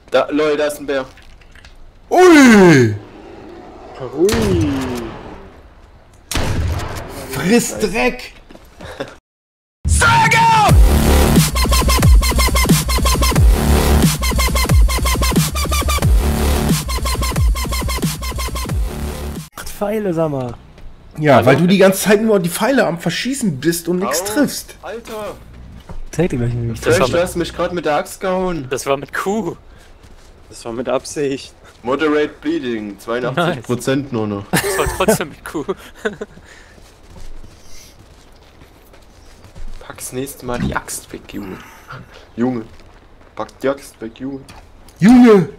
Da, Leute, da ist ein Bär. Ui! Ui! Friss Dreck! Pfeile, sag mal. Ja, Hallo? weil du die ganze Zeit nur die Pfeile am Verschießen bist und nichts Au, triffst. Alter! Zeig dir gleich nicht. Du hast mich gerade mit der Axt gehauen. Das war mit Q. Das war mit Absicht. Moderate Bleeding, 82% nur noch. Das war trotzdem mit Q. Pack's nächste Mal die Axt weg, Junge. Junge. Pack die Axt weg, Junge. Junge!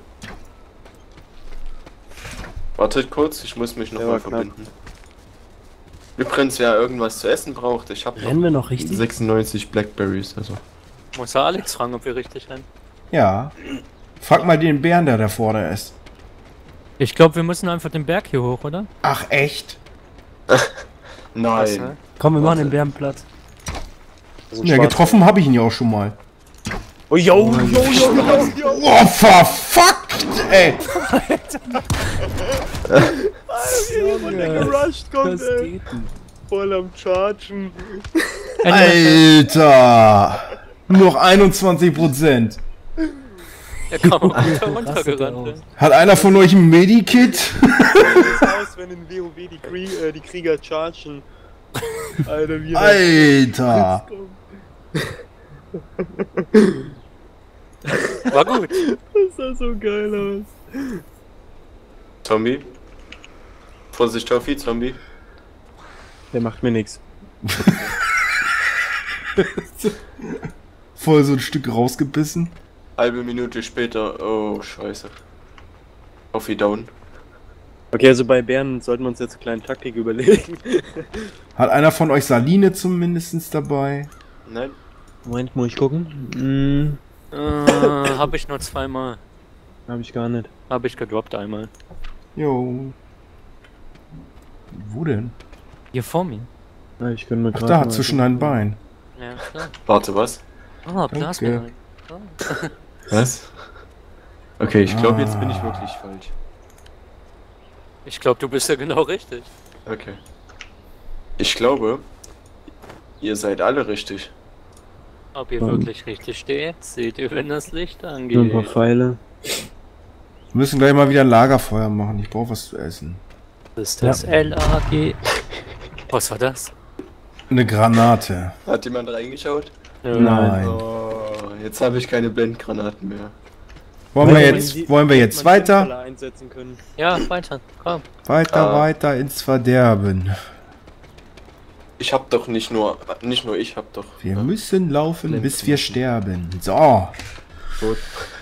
Wartet kurz, ich muss mich noch Der mal war knapp. verbinden. Übrigens, wer irgendwas zu essen braucht, ich habe Rennen wir noch richtig? 96 Blackberries, also. Muss ja Alex fragen, ob wir richtig rennen. Ja. Frag mal den Bären, der da vorne ist. Ich glaube, wir müssen einfach den Berg hier hoch, oder? Ach, echt? Was, Nein. ne? Komm, wir machen Warte. den Bären platt. Ja, getroffen habe ich ihn ja auch schon mal. Oh, yo, yo, yo, yo, yo. Oh, verfuckt, ey! gerusht kommt, Was geht denn? Voll am Chargen. Alter! Nur noch 21%. Er kam auch runtergerannt. Hat einer von euch ein Medikit? Das aus, wenn in WoW die Krieger chargen. Alter, wie Alter! War gut. Das sah so geil aus. Zombie. Vorsicht, Toffi, Zombie. Der macht mir nichts. Voll so ein Stück rausgebissen. Halbe Minute später, oh scheiße. Toffi down. Okay, also bei Bären sollten wir uns jetzt eine kleine Taktik überlegen. Hat einer von euch Saline zumindest dabei? Nein. Moment, muss ich gucken? Hab ich nur zweimal. Hab ich gar nicht. Hab ich gedroppt einmal. Jo. Wo denn? Hier vor mir. Ja, ich könnte mir Ach, gerade da, mal- zwischen deinen Beinen. Ja, klar. Warte, was? Oh, Plasma. Oh. Was? Okay, ich glaube, jetzt bin ich Ah. wirklich falsch. Ich glaube, du bist ja genau richtig. Okay. Ich glaube, ihr seid alle richtig. Ob ihr Ähm. wirklich richtig steht, seht ihr, wenn das Licht Nur ein paar angeht. Pfeile. Wir müssen gleich mal wieder ein Lagerfeuer machen. Ich brauche was zu essen. Das ist das LAG. Was war das? Eine Granate. Hat jemand reingeschaut? Nein. Oh, jetzt habe ich keine Blendgranaten mehr. Wollen wir jetzt weiter? Einsetzen können. Ja, weiter. Komm. Weiter, Ah. weiter ins Verderben. Ich hab doch nicht nur ich hab doch. Wir müssen laufen, bis wir sterben. So. Gut.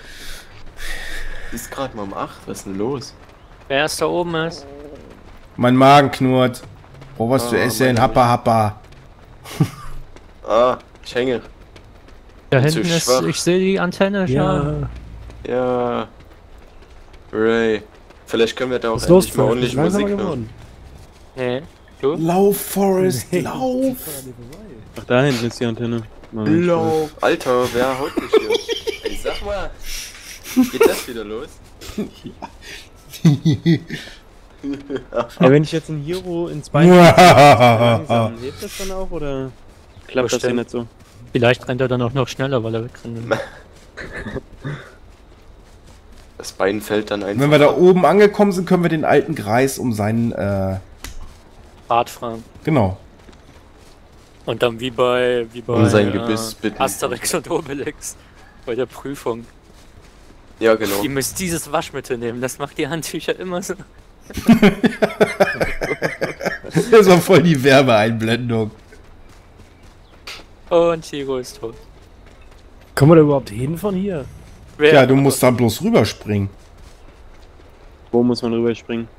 Ist gerade mal um 8, was ist denn los? Wer erst da oben ist? Mein Magen knurrt. Brauch was zu essen. meine Happa, happa. Ah, ich hänge. Da Bin zu hinten ist, schwach. ich sehe die Antenne schon. Ja. Ja. Ray. Vielleicht können wir da auch Was ist los, endlich mal ordentlich langsamer Musik hören. geworden. Nee. Du? Lauf, Forrest, lauf. Ach, da hinten ist die Antenne. Moment. Lauf. Alter, wer haut mich hier? Ey, sag mal. Geht das wieder los? Ja, wenn ich jetzt einen Hero ins Bein langsam, lebt das dann auch oder klappt das hier Bestimmt. nicht so? Vielleicht rennt er dann auch noch schneller, weil er wegrennt. Das Bein fällt dann einfach. Wenn wir da oben angekommen sind, können wir den alten Greis um seinen, Bart fragen. genau. Und dann wie bei Um sein Gebiss bitten. Asterix und Obelix. Bei der Prüfung. Ja, genau. Ihr müsst dieses Waschmittel nehmen, das macht die Handtücher immer so. Das war voll die Werbeeinblendung. Und Hiro ist tot. Kommen wir da überhaupt hin von hier? Wer? Ja, du musst da bloß rüberspringen. Wo muss man rüberspringen?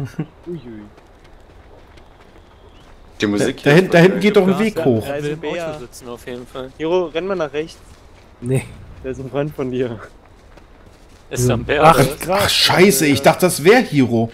Die Musik Da hier ist hinten voll geht geil. doch ein Weg hoch. Er will im Bär. Auto sitzen auf jeden Fall. Hero, renn mal nach rechts. Nee. Der ist ein Freund von dir. Ist am Bär Ach, oder was? ach, scheiße, ich dachte, das wäre Hiro.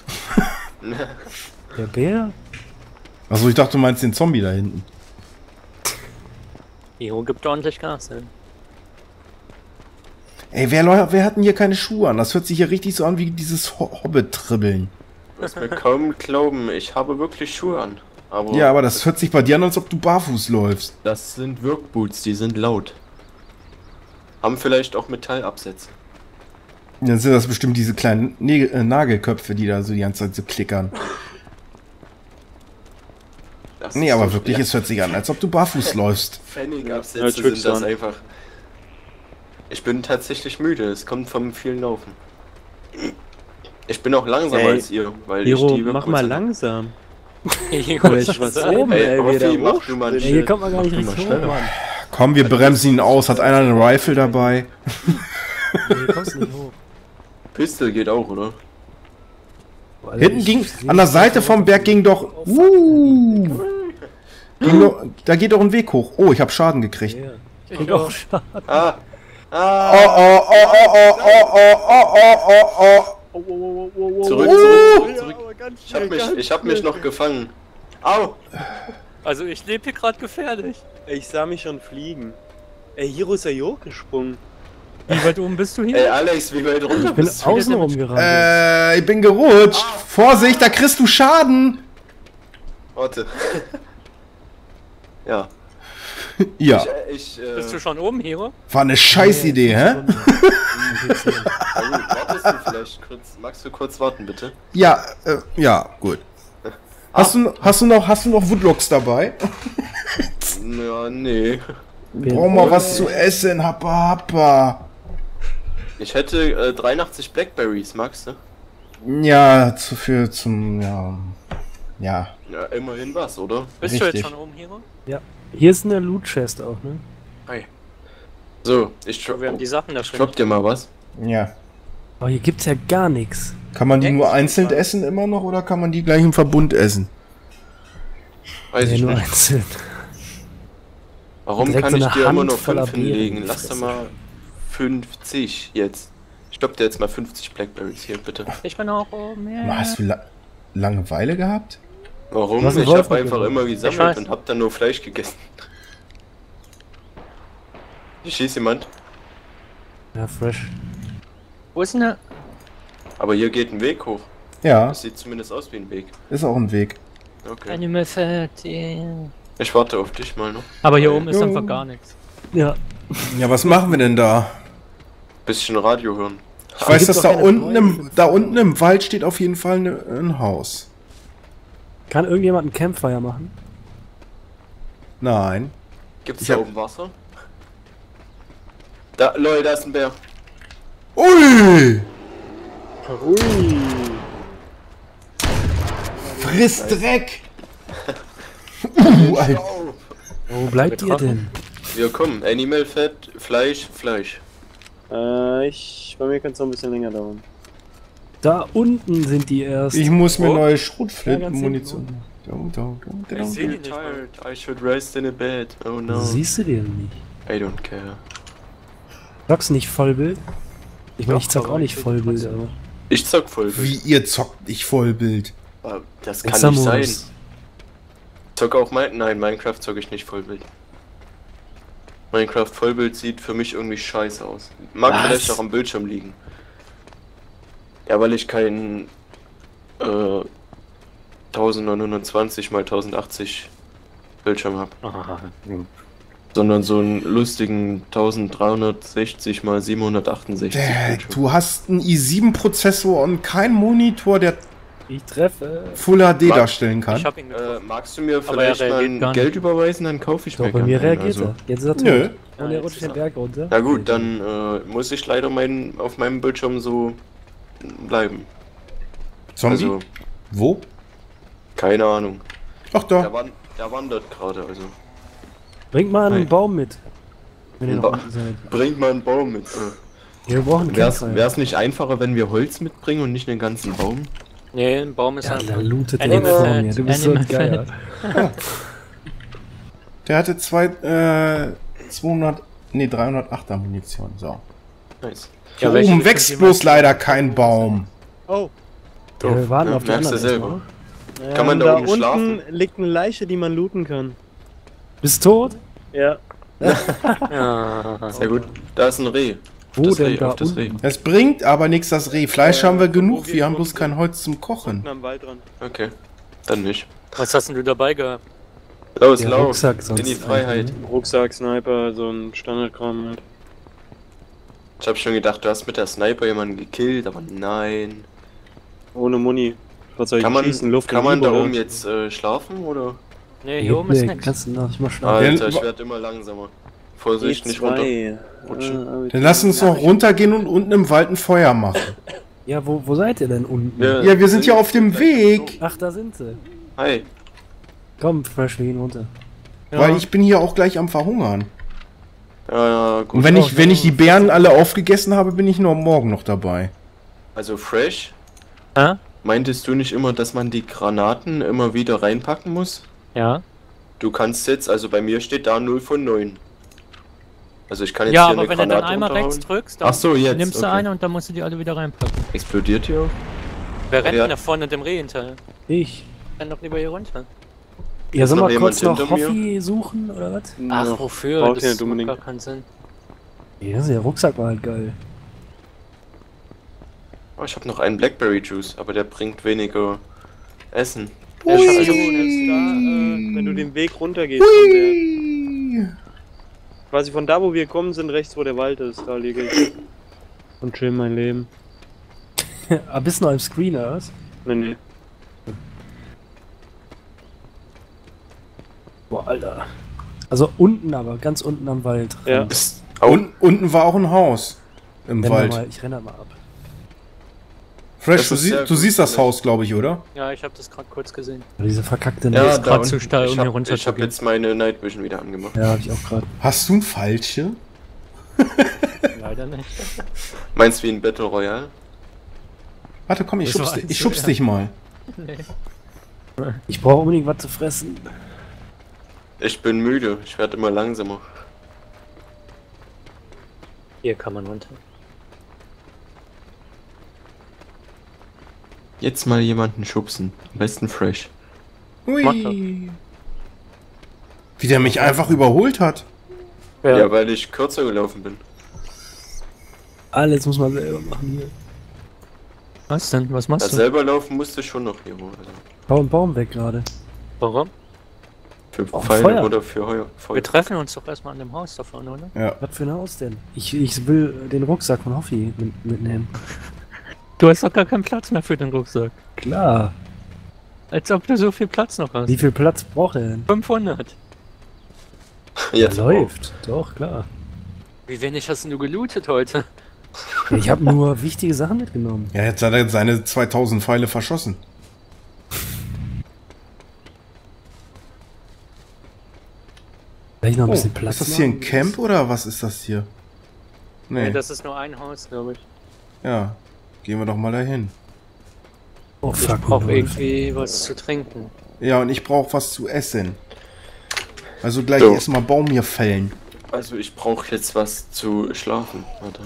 Der Bär? Achso, ich dachte, du meinst den Zombie da hinten. Hiro gibt ordentlich Gas, ey. Ey, wer hat denn hier keine Schuhe an? Das hört sich hier richtig so an wie dieses Hobbit-Tribbeln. Du wirst mir kaum glauben, ich habe wirklich Schuhe an. Aber Ja, aber das hört sich bei dir an, als ob du barfuß läufst. das sind Workboots, die sind laut. Haben vielleicht auch Metallabsätze. Dann sind das bestimmt diese kleinen Nagelköpfe, die da so die ganze Zeit so klickern. Das Nee, ist aber so wirklich, schwer. es hört sich an, als ob du barfuß läufst. Pfennigabsätze Als sind das Rückstand. einfach. Ich bin tatsächlich müde, es kommt vom vielen Laufen. Ich bin auch langsamer Ey, als ihr, weil Hero, ich die mach Workboots mal an- langsam. Ich Was oben, Ey, ey, aber wie der viel mach du mal hochspringt. Shit. Hier kommt man gar nicht Mach richtig mal hoch, schneller. Mann. Komm, wir bremsen ihn aus. Hat einer eine Rifle dabei? Nee, kommst nicht hoch. Pistol geht auch, oder? Also Hinten ich ging, seh an der das Seite so vom Berg ging doch... da geht doch ein Weg hoch. Oh, ich habe Schaden gekriegt. Ja. krieg auch Schaden. Ah! Oh, Ah! oh, oh, oh, oh, oh, oh, oh, oh, oh. Zurück, zurück. Ich hab mich noch gefangen. Au! Also ich lebe hier gerade gefährlich. Ich sah mich schon fliegen. Ey, Hiro ist ja hier hochgesprungen. Wie weit oben bist du hier? Ey, Alex, wie weit runter Ich bin bist du? außen rumgerannt. Ich bin gerutscht. Vorsicht, da kriegst du Schaden. Warte. Ja. Ja, Bist du schon oben, Hero? war eine Scheißidee, hä? Na gut, wartest du vielleicht kurz? Magst du kurz warten, bitte? Ja, ja, gut. Hast du noch Woodlocks dabei? Ja, nee. Brauch mal was zu essen, happa happa. Ich hätte 83 Blackberries, magst du? Ja, zum, ja. Ja. Ja, immerhin was, oder? Bist du Richtig. jetzt schon oben, Hero? Hier ist eine Loot-Chest auch, ne? Hi. So, ich Wir haben die Sachen da drop dir mal was. Ja. Oh, hier gibt's ja gar nichts. Kann man die Denk nur ich einzeln mal. essen immer noch oder kann man die gleich im Verbund essen? Weiß ich nur nicht. einzeln. Warum direkt kann so ich eine dir immer Hand nur voller 5 hinlegen? Beeren Lass doch fressen. mal 50 jetzt. Ich stopp dir jetzt mal 50 Blackberries hier, bitte. Ich bin auch oben. Yeah. Hast du Langeweile gehabt? Warum? Du hast einen Ich Wolf hab einfach mitgenommen. immer Ich gesammelt weiß. und hab dann nur Fleisch gegessen. Hier schießt jemand. Ja, fresh. Wo ist denn der? Aber hier geht ein Weg hoch. Ja, Das sieht zumindest aus wie ein Weg. ist auch ein Weg. Okay. Animal Fat, yeah. Ich warte auf dich mal noch. Aber hier oben ist Jo. einfach gar nichts. Ja. Ja, was machen wir denn da? Bisschen Radio hören. Ich weiß, gibt's dass doch da keine unten im Wald steht auf jeden Fall ein Haus. Kann irgendjemand ein Campfire machen? Nein. Gibt's Ich da hab- oben Wasser? Da, Leute, da ist ein Bär. Ui! Ui. Friss Dreck! Alter. Au. Wo bleibt ihr denn? Wir kommen. Animal Fat, Fleisch, Fleisch. Bei mir kann es noch ein bisschen länger dauern. Da unten sind die erst. Ich muss mir Oh. neue Ja, Schrotflintenmunition. I feel tired. I should rest in a bed. Oh no. Siehst du den nicht? I don't care. Zockst nicht Vollbild? Ich meine, ich Doch, zock aber auch nicht ich Vollbild, aber. Ich zock voll. Wie ihr zockt nicht Vollbild. Aber das kann nicht sein. Extra-Modus. Zock auch Nein, Minecraft zocke ich nicht Vollbild. Minecraft Vollbild sieht für mich irgendwie scheiße aus. Mag Was? vielleicht auch am Bildschirm liegen. Ja, weil ich keinen 1920 x 1080 Bildschirm habe. Sondern so einen lustigen 1360 x 768 Bildschirm. Du hast einen i7-Prozessor und keinen Monitor, der Ich treffe. Full HD Mag- darstellen kann. Ich hab ihn getroffen. Magst du mir er vielleicht mal reagiert gar ein Geld nicht. überweisen, dann kaufe ich Doch, mir bei mir gerne einen, reagiert also. er. Jetzt ist er tot. Nö. Und er jetzt rutscht ist den er- Berg runter. Na gut, dann muss ich leider auf meinem Bildschirm so bleiben. Zombie? Also, Wo? keine Ahnung. Ach da. Der wandert gerade, also. Bringt mal einen Nein. Baum mit. Wenn ihr Ein noch Ba- unten seid. Bringt mal einen Baum mit. Ja, wir brauchen einen Campfire. Wär's nicht einfacher, wenn wir Holz mitbringen und nicht einen ganzen Baum? Nee, ein Baum ist Ja, einfach. da lootet Animal er vor Fat, mir. Du bist so Animal ein Geier. Der hatte 308er Munition. So. Nice. Hier welche oben Richtung wächst gehen wir? bloß leider kein Baum. Oh. Doof, wir warten ja, auf die merkst du anderen. selber. erstmal. Kann man da oben unten schlafen? liegt eine Leiche, die man looten kann. Bist tot? Ja. Ja. Sehr gut. Da ist ein Reh. Wo das denn Reh, da auf das Reh. unten? Es bringt aber nichts, das Reh. Fleisch haben wir genug, wo wir haben wo bloß kein Holz zum Kochen. Unten am Waldrand. Okay, dann nicht. Was hast denn du dabei gehabt? Los, Der lauf, Rucksack sonst in die Freiheit. Rucksack, Sniper, so ein Standardkram halt. Ich hab schon gedacht, du hast mit der Sniper jemanden gekillt, aber nein. Ohne Muni. Was soll ich schießen? Luft kann und man da Liebe, oben oder? jetzt schlafen, oder? Nee, hier oben ist Nee, nix. kannst du noch nicht mal schlafen. Alter, Ja, ich werd immer langsamer. Vorsicht, nicht E2. runter. Dann lass uns noch runtergehen und unten im Wald ein Feuer machen. Ja, wo seid ihr denn unten? Ja, wir sind ja auf dem Weg. Ach, da sind sie. Hi. Komm, Fresh, wir gehen runter. Ja. Weil ich bin hier auch gleich am Verhungern. Ja, gut. Und wenn ich die Beeren alle aufgegessen habe, bin ich nur morgen noch dabei. Also Fresh, Hä? meintest du nicht immer, dass man die Granaten immer wieder reinpacken muss? Ja. Du kannst jetzt, also bei mir steht da 0 von 9. Also ich kann jetzt Ja, hier aber eine wenn du dann Granate einmal rechts runterhauen. drückst, dann Ach so, jetzt, nimmst du okay. eine und dann musst du die alle wieder reinpacken. Explodiert die auch? Wer rennt Ja. denn da vorne dem Reh hinterher? Ich. Renn doch lieber hier runter. Ja, soll noch mal kurz jemand noch hinter Hoffi suchen, oder was? Ach, wofür? braucht Das ja macht nicht gar unbedingt. keinen Sinn. Ja, der Rucksack war halt geil. Oh, ich habe noch einen Blackberry Juice, aber der bringt weniger Essen. Ja, ich hab Also, hier jetzt da, wenn du den Weg runtergehst von der, Hui. quasi von da, wo wir kommen, sind rechts, wo der Wald ist, da liege ich. Und chill mein Leben. Ah, bist du noch im Screen, oder was? Nee. Boah, Alter. Also unten aber, ganz unten am Wald. Ja. Ist Unten war auch ein Haus. Im Wald. Ich renne mal ab. Fresh, Das ist sehr du gut, siehst das Fresh. Haus, glaube ich, oder? Ja, ich habe das gerade kurz gesehen. Diese verkackte Ja, Nest. da grad unten. zu steil, um hier Ich hab runterzugehen. jetzt meine Night Vision wieder angemacht. Ja, hab ich auch gerade. Hast du ein Falsche? Leider nicht. Meinst du wie ein Battle Royale? Warte, komm, Das war ich schubs dich mal. Ich brauche unbedingt was zu fressen. Ich bin müde, ich werde immer langsamer. Hier kann man runter. Jetzt mal jemanden schubsen. Am besten Fresh. Hui. Mach doch. Wie der mich einfach überholt hat. Ja, weil ich kürzer gelaufen bin. Alles muss man selber machen hier. Was denn? Was machst Ja, du? selber laufen musste ich schon noch hier. Also Hau einen Baum weg gerade. Warum? für Oh, Pfeile Feuer. oder für Wir Feuer. treffen uns doch erstmal an dem Haus da vorne, oder? Ja. Was für ein Haus denn? Ich will den Rucksack von Hoffi mitnehmen. Du hast doch gar keinen Platz mehr für den Rucksack. Klar. Als ob du so viel Platz noch hast. Wie viel Platz braucht er denn? 500. Jetzt Läuft. Doch, klar. Wie wenig hast denn du gelootet heute? Ja, ich habe nur wichtige Sachen mitgenommen. Ja, jetzt hat er seine 2000 Pfeile verschossen. Vielleicht noch ein Oh, bisschen Platz. ist das hier ein machen? Camp oder was ist das hier? Nee, Nee, das ist nur ein Haus, glaube ich. ja. Gehen wir doch mal dahin. Oh, Ich fuck. brauche Rudolf. irgendwie was zu trinken. Ja, und ich brauche was zu essen. Also gleich So. erstmal Baum hier fällen. Also ich brauche jetzt was zu schlafen. Warte.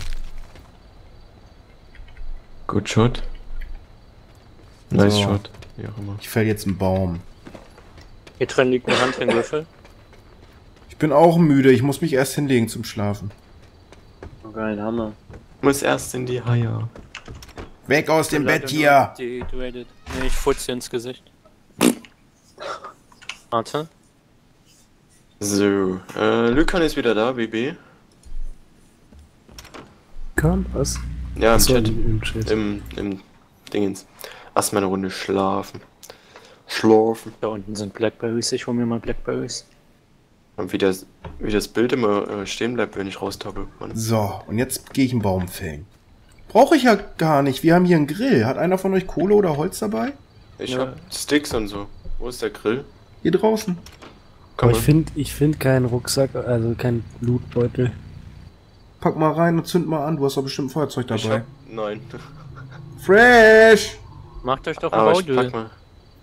Good shot. Nice So. shot. Wie auch immer. Ich fäll jetzt einen Baum. Hier drin liegt ein Handwürfel. Ich bin auch müde, ich muss mich erst hinlegen zum Schlafen. Oh, geil, Hammer. Muss erst in die Haie. Weg aus dem Bett hier! Die Duetted. Nee, ich futze ins Gesicht. Warte. So, Lucan ist wieder da, BB. Kann was? Ja, im Achso, Chat. im Chat. Im Dingens. Erstmal eine Runde schlafen. Schlafen. Da unten sind Blackberries. Ich hol mir mal Blackberries. Und wie das Bild immer stehen bleibt, wenn ich raustappe. Mann. So, und jetzt gehe ich einen Baum fällen. Brauche ich ja gar nicht, wir haben hier einen Grill. Hat einer von euch Kohle oder Holz dabei? Ich Ja. hab Sticks und so. Wo ist der Grill? Hier draußen. Komm Aber mal. ich find keinen Rucksack, also keinen Lootbeutel. Pack mal rein und zünd mal an, du hast doch bestimmt ein Feuerzeug Ich dabei. hab, nein. Fresh! Macht euch doch ein Aber ich pack Baudel. mal.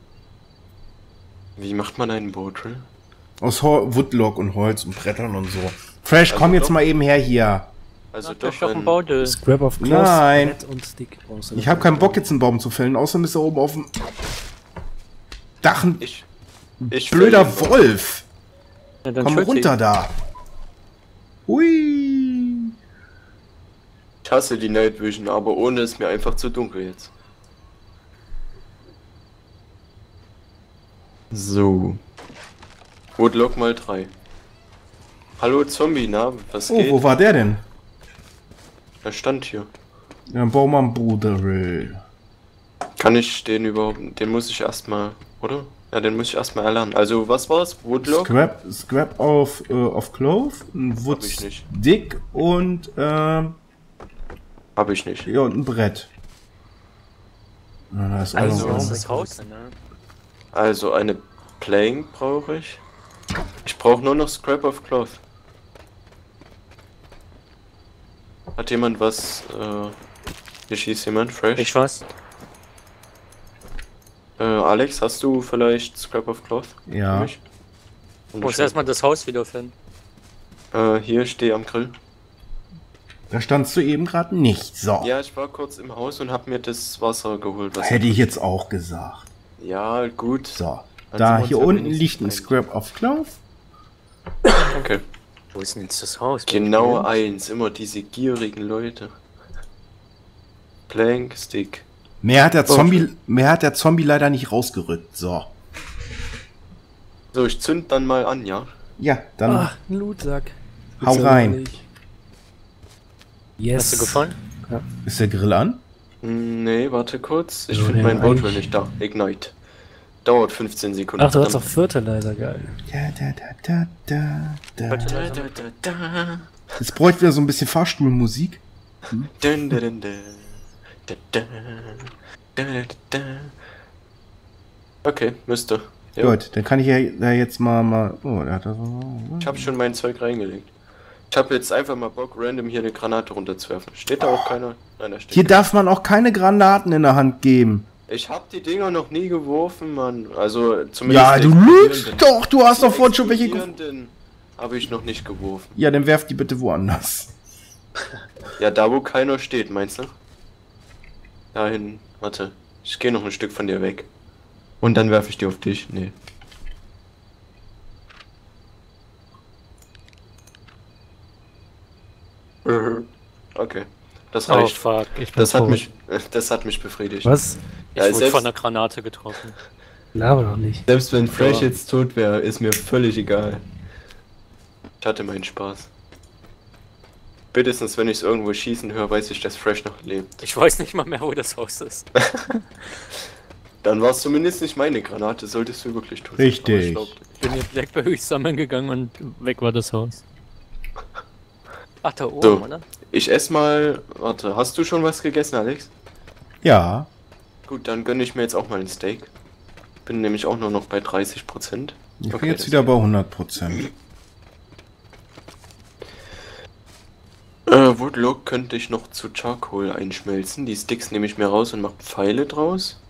Wie macht man einen Boatrill? Aus Woodlock und Holz und Brettern und so. Fresh, Also komm jetzt doch- mal eben her hier. Also Macht euch doch doch ein ein... Baudel. Scrap of Cloth, Nein. Brett und Stick brauchst du. Ich habe keinen Bock jetzt einen Baum zu fällen, außerdem ist da oben auf dem Dach ein Ich blöder fäll den Wolf. Ja, dann Komm schütze runter da. Hui. Ich hasse die Night Vision, aber ohne ist mir einfach zu dunkel jetzt. So. Woodlock mal 3. Hallo Zombie, na, was Oh, geht? wo war der denn? Er stand hier. Ja, Baumann Bruder. Kann ich den überhaupt... Den muss ich erstmal... Oder? Ja, den muss ich erstmal erlernen. Also, was war's? Woodlock? Scrap auf Clove, ein Hab ich nicht. Woodstick und Hab ich nicht. ja, und ein Brett. Na, da ist auch Also, noch Was was. ist das Haus? Ne? Also, eine Plank brauche ich. Ich brauche nur noch Scrap of Cloth. Hat jemand was, hier schießt jemand, fresh? Ich was? Alex, hast du vielleicht Scrap of Cloth? Ja. Für mich? Ich muss erstmal das Haus wiederfinden. Hier, steh am Grill. Da standst du eben gerade nicht. So. Ja, ich war kurz im Haus und hab mir das Wasser geholt. Was Hätte ich jetzt auch gesagt. Ja, gut. So. Dann Da sind wir hier uns ja unten wenigstens liegt ein einig. Scrap of Clove. Okay. Wo ist denn jetzt das Haus? Genau eins, immer diese gierigen Leute. Plank, Stick. Mehr hat der Zombie leider nicht rausgerückt. So. So, ich zünd dann mal an, ja? Ja, dann Ach, ein Lootsack. Hau Gibt's ja rein. noch nicht. Yes. Hast du gefunden? ist der Grill an. Nee, warte kurz. Ich Ja, finde ja, mein Boot eigentlich- nicht da. Ignite. Dauert 15 Sekunden. Ach, du hast doch Fertilizer, geil. Da. Jetzt bräuchte wieder so ein bisschen Fahrstuhlmusik. Dun, dun, dun, dun. Dun, dun. Dun, dun, dun. Okay, müsste. Ja. Gut, dann kann ich ja da jetzt mal. Oh, der hat da so. Ich habe schon mein Zeug reingelegt. Ich habe jetzt einfach mal Bock, random hier eine Granate runterzuwerfen. Steht da auch keiner? Nein, da steht Hier keiner. darf man auch keine Granaten in der Hand geben. Ich habe die Dinger noch nie geworfen, Mann. Also zumindest. Ja, du lügst doch. Du hast doch vorhin schon welche. Habe ich noch nicht geworfen. Ja, dann werf die bitte woanders. Ja, da wo keiner steht, meinst du? Dahin. Warte. Ich gehe noch ein Stück von dir weg. Und dann werfe ich die auf dich. Nee. Okay. Das Oh reicht. fuck, ich bin Das hat tot. mich befriedigt. Was? Ich Ja, wurde selbst- von einer Granate getroffen. Laber doch nicht. Selbst wenn Fresh Ja. jetzt tot wäre, ist mir völlig egal. Ich hatte meinen Spaß. Spätestens wenn ich es irgendwo schießen höre, weiß ich, dass Fresh noch lebt. Ich weiß nicht mal mehr, wo das Haus ist. Dann war es zumindest nicht meine Granate, solltest du wirklich tun. Richtig. Ich bin hier Blackberries sammeln gegangen und weg war das Haus. Ach, da oben, So. oder? Ich esse mal. Warte, hast du schon was gegessen, Alex? Ja. Gut, dann gönne ich mir jetzt auch mal ein Steak. Bin nämlich auch nur noch bei 30%. Ich bin Okay, jetzt das wieder geht. bei 100%. Woodlock könnte ich noch zu Charcoal einschmelzen. Die Sticks nehme ich mir raus und mache Pfeile draus.